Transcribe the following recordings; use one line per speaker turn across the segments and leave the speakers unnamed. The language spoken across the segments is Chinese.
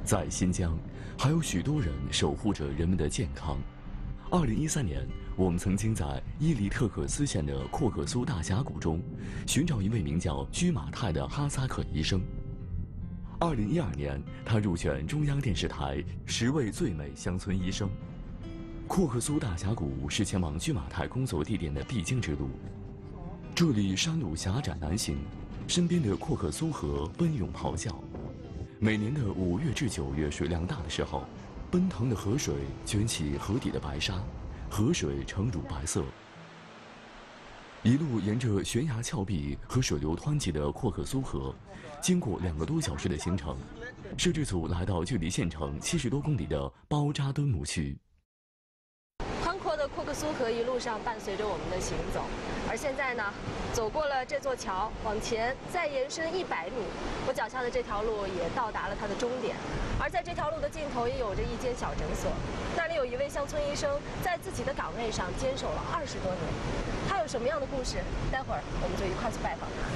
在新疆，还有许多人守护着人们的健康。2013年，我们曾经在伊犁特克斯县的阔克苏大峡谷中寻找一位名叫居马泰的哈萨克医生。2012年，他入选中央电视台10位最美乡村医生。阔克苏大峡谷是前往居马泰工作地点的必经之路，这里山路狭窄难行，身边的阔克苏河奔涌咆哮。每年的5月至9月水量大的时候，奔腾的河水卷起河底的白沙，河水呈乳白色。一路沿着悬崖峭壁和水流湍急的阔克苏河，经过2个多小时的行程，摄制组来到距离县城70多公里的包扎墩牧区。
宽阔的阔克苏河一路上伴随着我们的行走，而现在呢，走过了这座桥，往前再延伸100米，我脚下的这条路也到达了它的终点。而在这条路的尽头，也有着一间小诊所，那里有一位乡村医生在自己的岗位上坚守了20多年。他有什么样的故事？待会儿我们就一块去拜访他。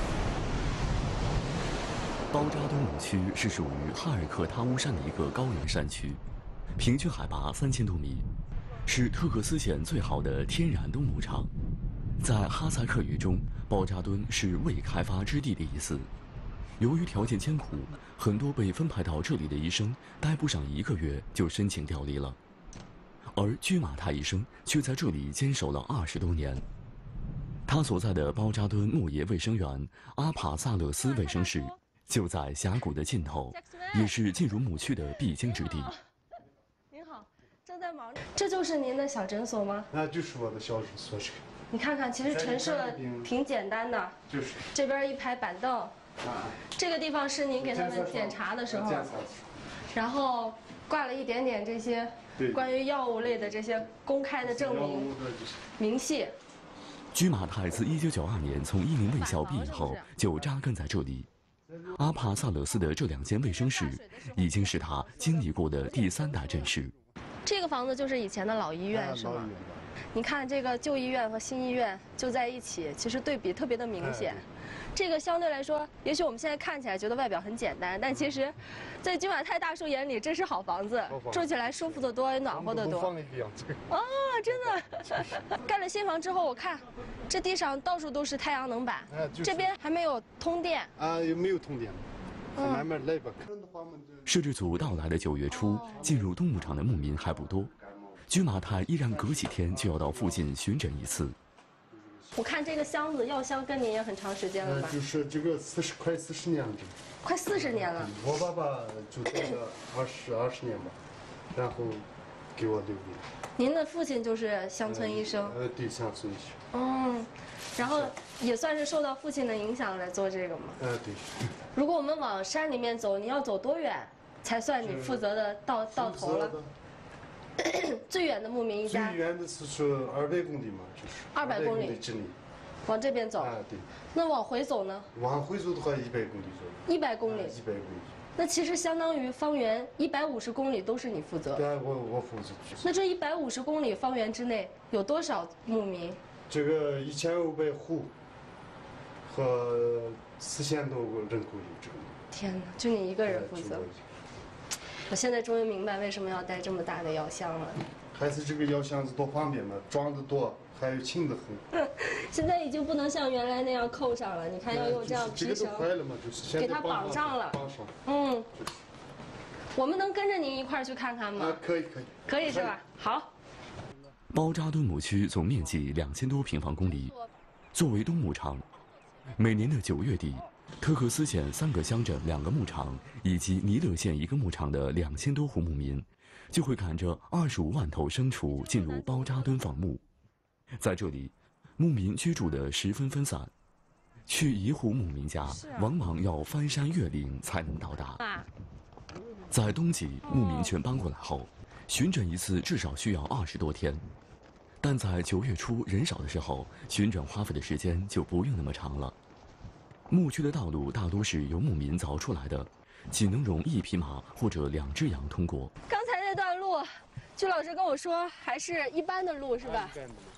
包扎墩牧区是属于哈尔克塔乌山的一个高原山区，平均海拔3000多米，是特克斯县最好的天然冬牧场。在哈萨克语中，包扎墩是未开发之地的意思。由于条件艰苦，很多被分派到这里的医生待不上1个月就申请调离了，而居马泰医生却在这里坚守了20多年。他所在的包扎墩牧业卫生园阿帕萨勒斯卫生室就在峡谷的尽头，也是进入牧区的必经之地。
您好，正在忙着。这就是您的小诊所吗？
那就是我的小诊所。
你看看，其实陈设挺简单的，
就是
这边一排板凳。这个地方是您给他们检查的时候，然后挂了一点点这些关于药物类的这些公开的证明明细。
居马泰自1992年从伊宁卫校毕业后就扎根在这里。阿帕萨勒斯的这2间卫生室已经是他经历过的第3代诊室。
这个房子就是以前的老医院，是吗？你看这个旧医院和新医院就在一起，其实对比特别的明显。这个相对来说，也许我们现在看起来觉得外表很简单，但其实，在居马泰大叔眼里，这是好房子，住起来舒服得多，也暖和得多。哦，真的。盖了新房之后，我看这地上到处都是太阳能板，这边还没有通电。
有没有通电？慢慢来吧。
摄制组到来的9月初，进入冬牧场的牧民还不多，居马泰依然隔几天就要到附近巡诊一次。
我看这个箱子药箱跟您也很长时间了吧？
就是这个快40年了。
快40年了。
我爸爸就做了20年吧，然后给我留给。
您的父亲就是乡村医生。
对，乡村医生。
嗯，然后也算是受到父亲的影响来做这个嘛。
对。
如果我们往山里面走，你要走多远才算你负责的到头了？最远的牧民一家。
最远的是说200公里嘛，就是
200公里
之内。
往这边走。
对。
那往回走呢？
往回走的话，100公里左右。
100公里。100
公里。
那其实相当于方圆150公里都是你负责。
对，我负责。
那这150公里方圆之内有多少牧民？
这个1500户和4000多个人口有这个。
天哪，就你一个人负责。我现在终于明白为什么要带这么大的药箱了。
还是这个药箱子多方便嘛，装的多，还有轻的很。
现在已经不能像原来那样扣上了，你看要用这样皮绳给它绑上了。嗯，我们能跟着您一块儿去看看吗？
可以。
可以是吧？好。
包扎墩牧区总面积2000多平方公里，作为冬牧场，每年的9月底，特克斯县3个乡镇2个牧场以及尼勒县1个牧场的2000多户牧民，就会赶着25万头牲畜进入包扎墩放牧。在这里，牧民居住的十分分散，去一户牧民家往往要翻山越岭才能到达。在冬季牧民全搬过来后，巡诊一次至少需要20多天，但在9月初人少的时候，巡诊花费的时间就不用那么长了。牧区的道路大多是由牧民凿出来的，仅能容1匹马或者2只羊通过。
刚才那段路，居老师跟我说还是一般的路是吧？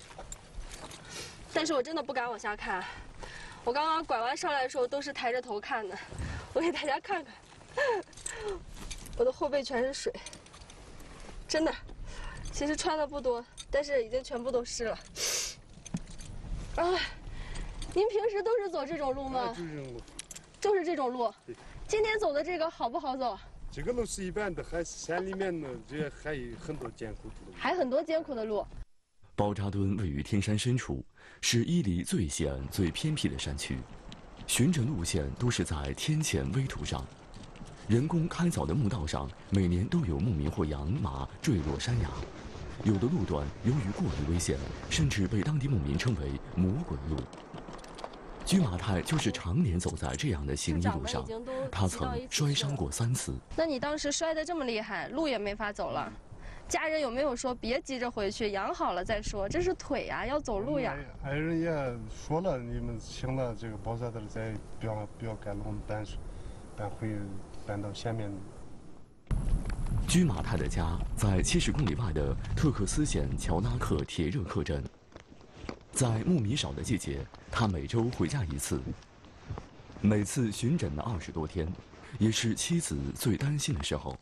但是我真的不敢往下看，我刚刚拐弯上来的时候都是抬着头看的。我给大家看看，我的后背全是水，真的。其实穿的不多，但是已经全部都湿了。哎，您平时都是走这种路吗？就是这种路。今天走的这个好不好走？
这个路是一般的，还是山里面呢，这还有很多艰苦的路。
还很多艰苦的路。
包扎墩位于天山深处，是伊犁最险、最偏僻的山区，寻诊路线都是在天堑微土上。人工开凿的墓道上，每年都有牧民或羊马坠落山崖。有的路段由于过于危险，甚至被当地牧民称为“魔鬼路”。居马泰就是常年走在这样的行医路上，他曾摔伤过3次。
那你当时摔得这么厉害，路也没法走了，家人有没有说别急着回去，养好了再说？这是腿呀，要走路呀。
爱人也说了，你们行了，这个包扎墩再不要赶路，搬到下面。
居马泰的家在70公里外的特克斯县乔拉克铁热克镇。在牧民少的季节，他每周回家1次。每次巡诊的20多天，也是妻子最担心的时候。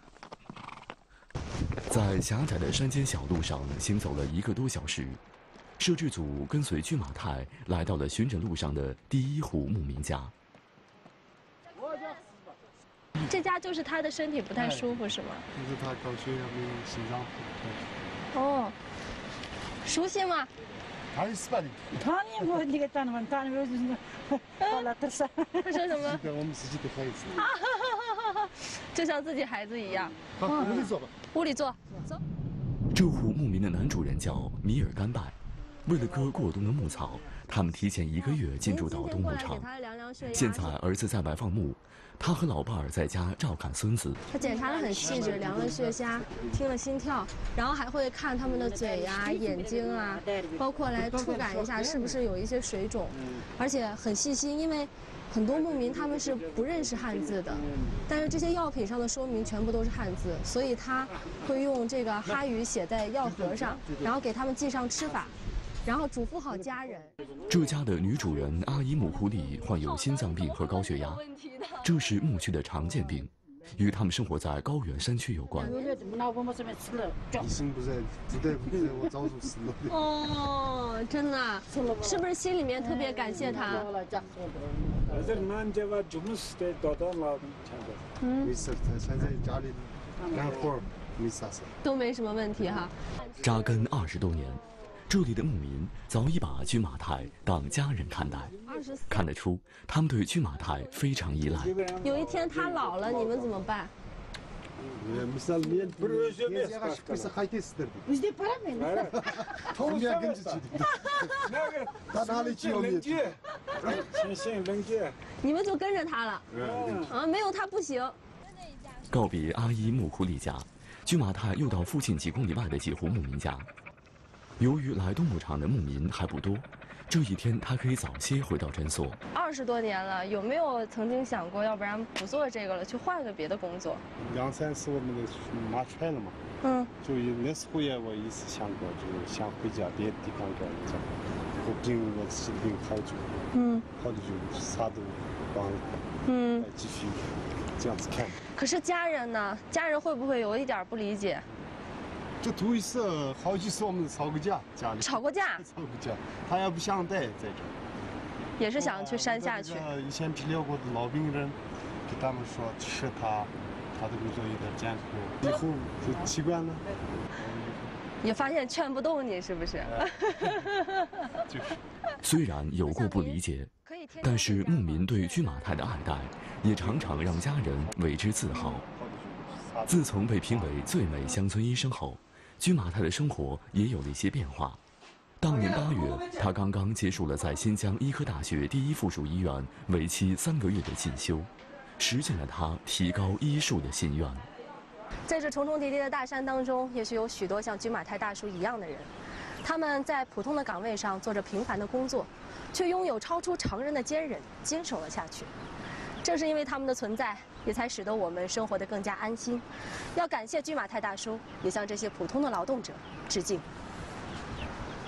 在狭窄的山间小路上行走了1个多小时，摄制组跟随居马泰来到了巡诊路上的第1户牧民家。
这家就是他的身体不太舒服，是吗？
就是他高血压跟心脏病。
哦，熟悉吗？
他是吧？
他说什么？
我们自己的孩子。
就像自己孩子一样。
好，屋里坐吧。
屋里坐，走。
这户牧民的男主人叫米尔甘拜，为了割过冬的牧草，他们提前1个月进驻到冬牧场。现在儿子在外放牧，他和老伴儿在家照看孙子。
他检查得很细致，量了血压，听了心跳，然后还会看他们的嘴呀、眼睛啊，包括来触感一下是不是有一些水肿，而且很细心，因为很多牧民他们是不认识汉字的，但是这些药品上的说明全部都是汉字，所以他会用这个哈语写在药盒上，然后给他们记上吃法，然后嘱咐好家人。
这家的女主人阿依木库里患有心脏病和高血压，这是牧区的常见病，与他们生活在高原山区有关。
医生不在，不在，我早就死了。
哦，真的，是不是心里面特别感谢他？
没事，他现在家里干活没啥事，
都没什么问题哈。
扎根20多年，这里的牧民早已把居马泰当家人看待，看得出他们对居马泰非常依赖。
有一天他老了，你们怎么办？你们就跟着他了，啊，没有他不行。
告别阿依木库里家，居马泰又到附近几公里外的几户牧民家。由于来冬牧场的牧民还不多，这一天他可以早些回到诊所。
20多年了，有没有曾经想过，要不然不做这个了，去换个别的工作
？2、3次我们都拿出来了嘛。就那时候也我一直想过，就是想回家别的地方干一下。我心病好久，好久就啥都忘了，再继续这样子看。
可是家人呢？家人会不会有一点不理解？
这头一次好几次我们吵过架，家里
吵过架，
他也不想待在这儿，
也是想去山下去。
以前治疗过的老病人，给他们说吃他的工作有点艰苦，以后就习惯了。
也发现劝不动你，是不是？
虽然有过不理解，但是牧民对居马泰的爱戴，也常常让家人为之自豪。自从被评为最美乡村医生后，居马泰的生活也有了一些变化。当年8月，他刚刚结束了在新疆医科大学第1附属医院为期3个月的进修，实现了他提高医术的心愿。
在这重重叠叠的大山当中，也许有许多像居马泰大叔一样的人，他们在普通的岗位上做着平凡的工作，却拥有超出常人的坚韧，坚守了下去。正是因为他们的存在，也才使得我们生活得更加安心。要感谢居马泰大叔，也向这些普通的劳动者致敬。